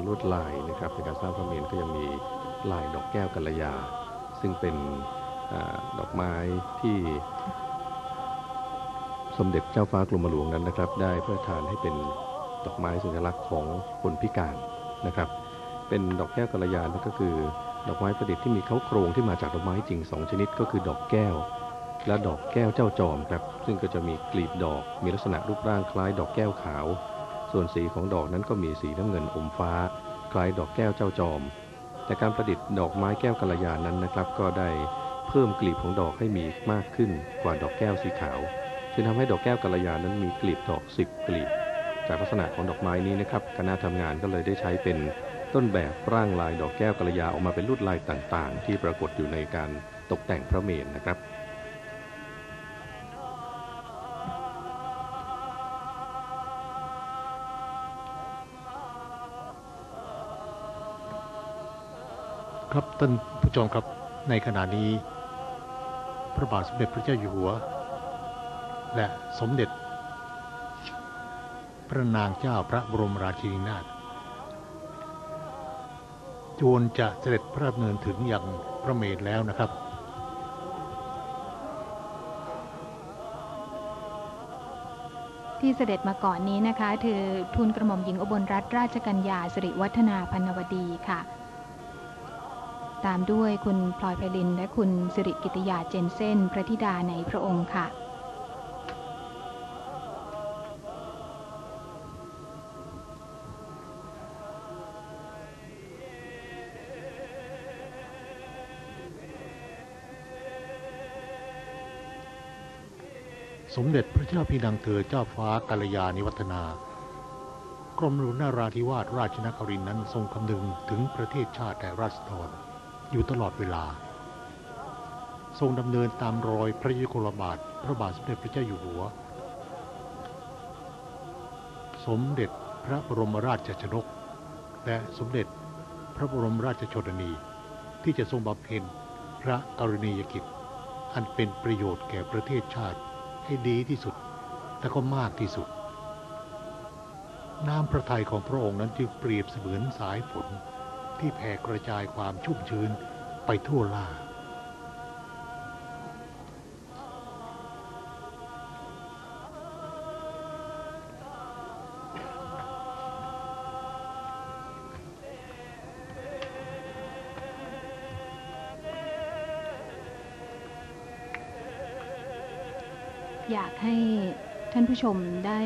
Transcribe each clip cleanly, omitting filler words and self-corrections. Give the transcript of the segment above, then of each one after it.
ลวดลายนะครับในการสร้างพระเมรุก็ยังมีลายดอกแก้วกัลยาซึ่งเป็นดอกไม้ที่สมเด็จเจ้าฟ้ากรมหลวงนั้นนะครับได้พระราชทานให้เป็นดอกไม้สัญลักษณ์ของคนพิการนะครับเป็นดอกแก้วกัลยานั่นก็คือดอกไม้ประดิษฐ์ที่มีเขาโครงที่มาจากดอกไม้จริง2ชนิดก็คือดอกแก้วและดอกแก้วเจ้าจอมครับซึ่งก็จะมีกลีบดอกมีลักษณะรูปร่างคล้ายดอกแก้วขาวส่วนสีของดอกนั้นก็มีสีน้ำเงินอมฟ้าคล้ายดอกแก้วเจ้าจอมแต่การประดิษฐ์ดอกไม้แก้วกัลยานั้นนะครับก็ได้เพิ่มกลีบของดอกให้มีมากขึ้นกว่าดอกแก้วสีขาวจึงทำให้ดอกแก้วกัลยานั้นมีกลีบดอก10กลีบจากลักษณะของดอกไม้นี้นะครับคณะทำงานก็เลยได้ใช้เป็นต้นแบบร่างลายดอกแก้วกัลยาออกมาเป็นลวดลายต่างๆที่ปรากฏอยู่ในการตกแต่งพระเมรุนะครับครับท่านผู้ชมครับในขณะนี้พระบาทสมเด็จพระเจ้าอยู่หัวและสมเด็จพระนางเจ้าพระบรมราชินีนาถจวนจะเสด็จพระดำเนินถึงยังพระเมรุแล้วนะครับที่เสด็จมาก่อนนี้นะคะคือทูลกระหม่อมหญิงอุบลรัตนราชกัญญาสิริวัฒนาพรรณวดีค่ะตามด้วยคุณพลอยไพลินและคุณสิริกิติยาเจนเซ่นพระธิดาในพระองค์ค่ะสมเด็จพระเจ้าพี่นางเธอเจ้าฟ้ากัลยาณิวัฒนากรมหลวงนาราธิวาสราชนครินทร์นั้นทรงคำนึงถึงประเทศชาติและราษฎรอยู่ตลอดเวลาทรงดำเนินตามรอยพระยุคลบาทพระบาทสมเด็จพระเจ้าอยู่หัวสมเด็จพระบรมราชชนกและสมเด็จพระบรมราชชนนีที่จะทรงบำเพ็ญพระกรณียกิจอันเป็นประโยชน์แก่ประเทศชาติให้ดีที่สุดและก็มากที่สุดน้ำพระทัยของพระองค์นั้นจึงเปรียบเสมือนสายฝนที่แผ่กระจายความชุ่มชื้นไปทั่วล่าอยากให้ท่านผู้ชมได้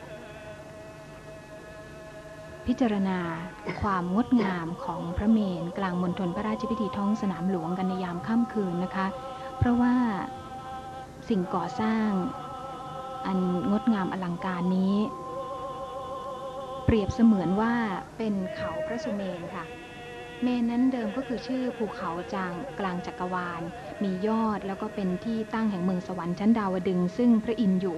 พิจารณาความงดงามของพระเมรุกลางมณฑลพระราชพิธีท้องสนามหลวงกันในยามค่ำคืนนะคะเพราะว่าสิ่งก่อสร้างอันงดงามอลังการนี้เปรียบเสมือนว่าเป็นเขาพระสุเมรุค่ะเมรุนั้นเดิมก็คือชื่อภูเขาจางกลางจักรวาลมียอดแล้วก็เป็นที่ตั้งแห่งเมืองสวรรค์ชั้นดาวดึงส์ซึ่งพระอินทร์อยู่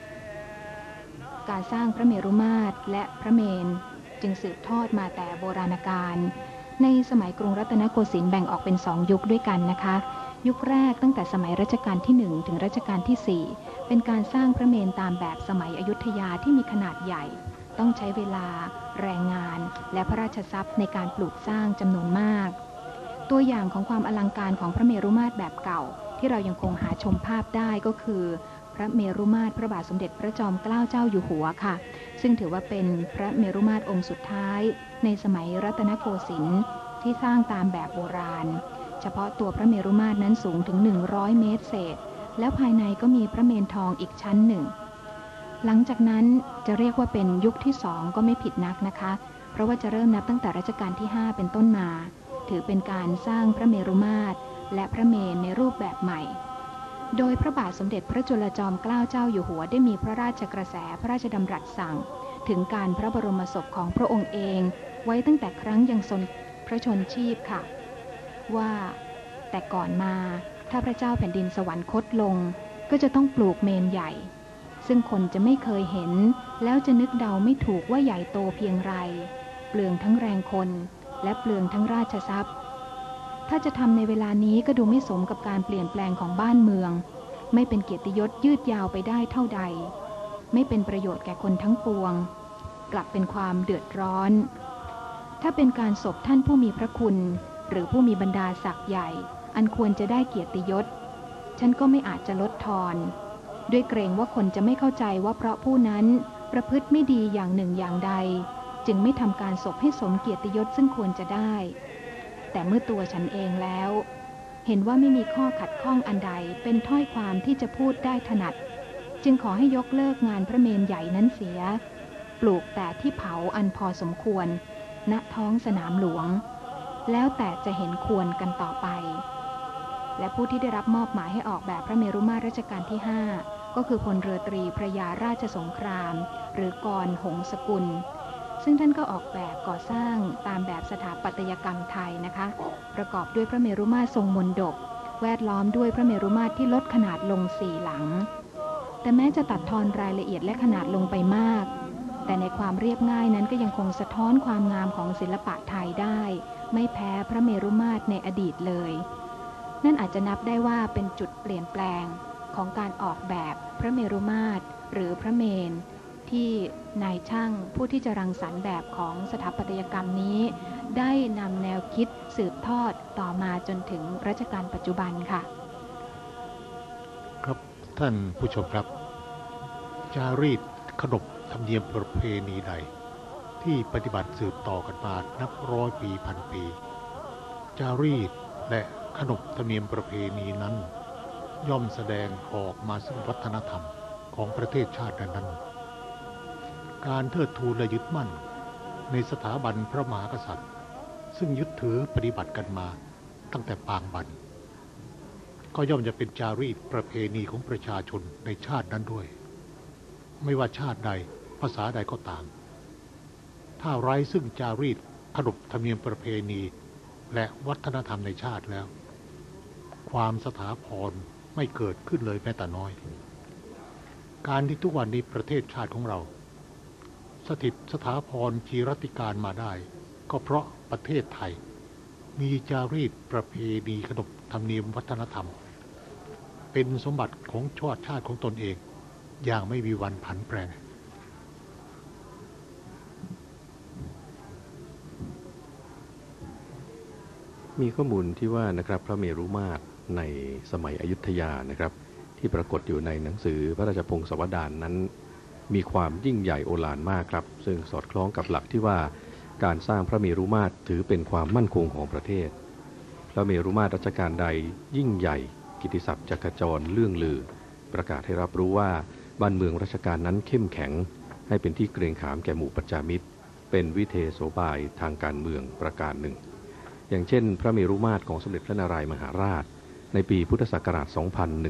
การสร้างพระเมรุมาตรและพระเมรุจึงสืบทอดมาแต่โบราณกาลในสมัยกรุงรัตนโกสินทร์แบ่งออกเป็น2ยุคด้วยกันนะคะยุคแรกตั้งแต่สมัยรัชกาลที่1ถึงรัชกาลที่4เป็นการสร้างพระเมรุตามแบบสมัยอยุธยาที่มีขนาดใหญ่ต้องใช้เวลาแรงงานและพระราชทรัพย์ในการปลูกสร้างจำนวนมากตัวอย่างของความอลังการของพระเมรุมาตรแบบเก่าที่เรายังคงหาชมภาพได้ก็คือพระเมรุมาตรพระบาทสมเด็จพระจอมเกล้าเจ้าอยู่หัวค่ะซึ่งถือว่าเป็นพระเมรุมาตรองค์สุดท้ายในสมัยรัตนโกสินทร์ที่สร้างตามแบบโบราณเฉพาะตัวพระเมรุมาตรนั้นสูงถึง100 เมตรเศษแล้วภายในก็มีพระเมรุทองอีกชั้นหนึ่งหลังจากนั้นจะเรียกว่าเป็นยุคที่2ก็ไม่ผิดนักนะคะเพราะว่าจะเริ่มนับตั้งแต่รัชกาลที่5เป็นต้นมาถือเป็นการสร้างพระเมรุมาตรและพระเมรุในรูปแบบใหม่โดยพระบาทสมเด็จพระจุลจอมเกล้าเจ้าอยู่หัวได้มีพระราชกระแสพระราชดำรัสสั่งถึงการพระบรมศพของพระองค์เองไว้ตั้งแต่ครั้งยังทรงพระชนชีพค่ะว่าแต่ก่อนมาถ้าพระเจ้าแผ่นดินสวรรคตลงก็จะต้องปลูกเมรุใหญ่ซึ่งคนจะไม่เคยเห็นแล้วจะนึกเดาไม่ถูกว่าใหญ่โตเพียงไรเปลืองทั้งแรงคนและเปลืองทั้งราชทรัพย์ถ้าจะทำในเวลานี้ก็ดูไม่สมกับการเปลี่ยนแปลงของบ้านเมืองไม่เป็นเกียรติยศยืดยาวไปได้เท่าใดไม่เป็นประโยชน์แก่คนทั้งปวงกลับเป็นความเดือดร้อนถ้าเป็นการศพท่านผู้มีพระคุณหรือผู้มีบรรดาศักดิ์ใหญ่อันควรจะได้เกียรติยศฉันก็ไม่อาจจะลดทอนด้วยเกรงว่าคนจะไม่เข้าใจว่าเพราะผู้นั้นประพฤติไม่ดีอย่างหนึ่งอย่างใดจึงไม่ทำการศพให้สมเกียรติยศซึ่งควรจะได้แต่เมื่อตัวฉันเองแล้วเห็นว่าไม่มีข้อขัดข้องอันใดเป็นถ้อยความที่จะพูดได้ถนัดจึงขอให้ยกเลิกงานพระเมรุใหญ่นั้นเสียปลูกแต่ที่เผาอันพอสมควรณท้องสนามหลวงแล้วแต่จะเห็นควรกันต่อไปและผู้ที่ได้รับมอบหมายให้ออกแบบพระเมรุมาตรรัชกาลที่5ก็คือพลเรือตรีพระยาราชสงครามหรือกรหงสกุลซึ่งท่านก็ออกแบบก่อสร้างตามแบบสถาปัตยกรรมไทยนะคะประกอบด้วยพระเมรุมาตรทรงมนดบแวดล้อมด้วยพระเมรุมาตรที่ลดขนาดลง4หลังแต่แม้จะตัดทอนรายละเอียดและขนาดลงไปมากแต่ในความเรียบง่ายนั้นก็ยังคงสะท้อนความงามของศิลปะไทยได้ไม่แพ้พระเมรุมาตรในอดีตเลยนั่นอาจจะนับได้ว่าเป็นจุดเปลี่ยนแปลงของการออกแบบพระเมรุมาตรหรือพระเมรุที่นายช่างผู้ที่จะรังสรรค์แบบของสถาปัตยกรรมนี้ได้นำแนวคิดสืบทอดต่อมาจนถึงรัชกาลปัจจุบันค่ะครับท่านผู้ชมครับจารีตขนบธรรมเนียมประเพณีใดที่ปฏิบัติสืบต่อกันมานับร้อยปีพันปีจารีตและขนบธรรมเนียมประเพณีนั้นย่อมแสดงออกมาซึ่งวัฒนธรรมของประเทศชาตินั้นการเทิดทูนและยึดมั่นในสถาบันพระมหากษัตริย์ซึ่งยึดถือปฏิบัติกันมาตั้งแต่ปางบัณก็ย่อมจะเป็นจารีตประเพณีของประชาชนในชาตินั้นด้วยไม่ว่าชาติใดภาษาใดก็ตามถ้าไร้ซึ่งจารีตขนบธรรมเนียมประเพณีและวัฒนธรรมในชาติแล้วความสถาพรไม่เกิดขึ้นเลยแม้แต่น้อยการที่ทุกวันนี้ประเทศชาติของเราสถิตสถาพรจีรติการมาได้ก็เพราะประเทศไทยมีจารีตประเพณีขนบธรรมเนียมวัฒนธรรมเป็นสมบัติของชาติของตนเองอย่างไม่มีวันผันแปรมีข้อมูลที่ว่านะครับพระเมรุมาตรในสมัยอยุธยานะครับที่ปรากฏอยู่ในหนังสือพระราชพงศาวดารนั้นมีความยิ่งใหญ่โอฬารมากครับซึ่งสอดคล้องกับหลักที่ว่าการสร้างพระเมรุมาตรถือเป็นความมั่นคงของประเทศพระเมรุมาตรรัชกาลใดยิ่งใหญ่กิตติศัพท์จักรจรเลื่องลือประกาศให้รับรู้ว่าบ้านเมืองรัชกาลนั้นเข้มแข็งให้เป็นที่เกรงขามแก่หมู่ประชามิตรเป็นวิเทโสบายทางการเมืองประการหนึ่งอย่างเช่นพระเมรุมาตรของสมเด็จพระนารายมหาราชในปีพุทธศักราช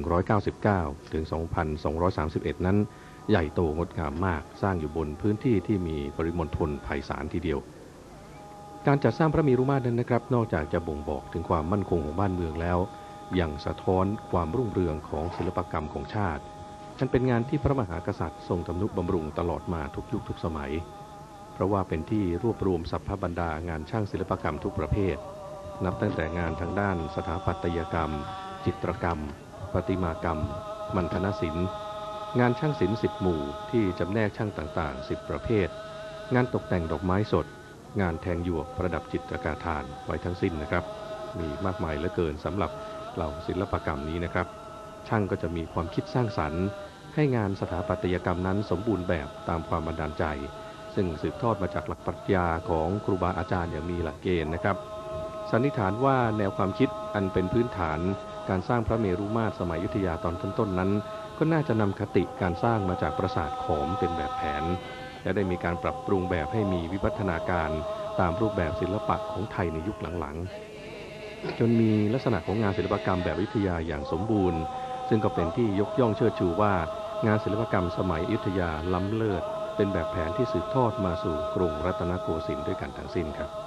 2199 ถึง 2231 นั้นใหญ่โตงดงามมากสร้างอยู่บนพื้นที่ที่มีปริมณฑลไพศาลทีเดียวการจัดสร้างพระเมรุมาตรนั้นนะครับนอกจากจะบ่งบอกถึงความมั่นคงของบ้านเมืองแล้วยังสะท้อนความรุ่งเรืองของศิลปกรรมของชาติฉันเป็นงานที่พระมหากษัตริย์ทรงทำนุบำรุงตลอดมาทุกยุคทุกสมัยเพราะว่าเป็นที่รวบรวมสรรพบรรดางานช่างศิลปกรรมทุกประเภทนับตั้งแต่งานทางด้านสถาปัตยกรรมจิตรกรรมประติมากรรมมัณฑนศิลป์งานช่างศิลป์10 หมู่ที่จำแนกช่างต่างๆ10 ประเภทงานตกแต่งดอกไม้สดงานแทงหยวกประดับจิตรกาทานไว้ทั้งสิ้นนะครับมีมากมายเหลือเกินสำหรับเหล่าศิลปกรรมนี้นะครับช่างก็จะมีความคิดสร้างสรรค์ให้งานสถาปัตยกรรมนั้นสมบูรณ์แบบตามความบันดาลใจซึ่งสืบทอดมาจากหลักปรัชญาของครูบาอาจารย์อย่างมีหลักเกณฑ์นะครับสันนิษฐานว่าแนวความคิดอันเป็นพื้นฐานการสร้างพระเมรุมาตรสมัยอยุธยาตอนต้นๆนั้นก็น่าจะนำคติการสร้างมาจากปราสาทขอมเป็นแบบแผนและได้มีการปรับปรุงแบบให้มีวิวัฒนาการตามรูปแบบศิลปะของไทยในยุคหลังๆจนมีลักษณะของงานศิลปกรรมแบบอยุธยาอย่างสมบูรณ์ซึ่งก็เป็นที่ยกย่องเชิดชูว่างานศิลปกรรมสมัยอยุธยาล้ำเลิศเป็นแบบแผนที่สืบทอดมาสู่กรุงรัตนโกสินทร์ด้วยกันทั้งสิ้นครับ